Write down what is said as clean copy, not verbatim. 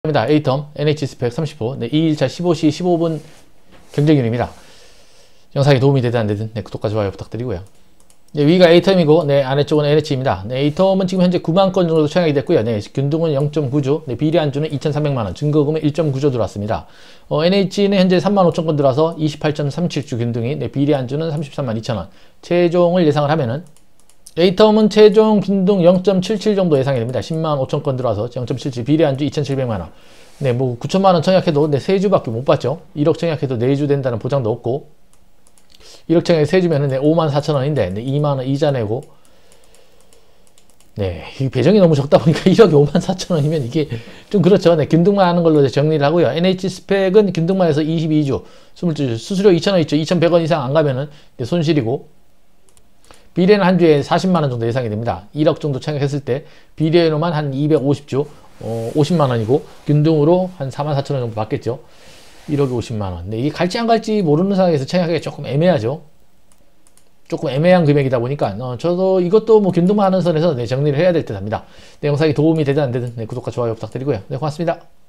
입니다. A텀 NH스펙 30호 2일차 15시 15분 경쟁률입니다. 영상이 도움이 되든 안되든 구독과 좋아요 부탁드리고요. 위가 A텀이고 아래쪽은 NH입니다. A텀은 지금 현재 9만 건 정도 청약이 됐고요. 균등은 0.9조, 비례안주는 2,300만원, 증거금은 1.9조 들어왔습니다. NH는 현재 3만 5천 건 들어와서 28.37주 균등이, 비례안주는 33만 2천원. 최종을 예상을 하면은 A텀은 최종 균등 0.77 정도 예상이 됩니다. 10만 5천 건 들어와서 0.77, 비례안주 2,700만원. 9천만원 청약해도 3주밖에 못 받죠. 1억 청약해도 4주 된다는 보장도 없고, 1억 청약에 3주면은 5만 4천원인데 2만원 이자 내고, 이 배정이 너무 적다 보니까 1억에 5만 4천원이면 이게 좀 그렇죠. 균등만 하는 걸로 정리를 하고요. NH 스펙은 균등만 해서 22주, 22주, 수수료 2,000원 있죠. 2,100원 이상 안 가면은 손실이고, 비례는 한 주에 40만원 정도 예상이 됩니다. 1억 정도 청약했을 때 비례로만 한 250주 50만원이고 균등으로 한 4만 4천원 정도 받겠죠. 1억에 50만원. 이게 갈지 안 갈지 모르는 상황에서 청약하기가 조금 애매하죠. 조금 애매한 금액이다 보니까 저도 이것도 균등만 하는 선에서 정리를 해야 될 듯 합니다. 영상이 도움이 되든 안 되든 구독과 좋아요 부탁드리고요. 고맙습니다.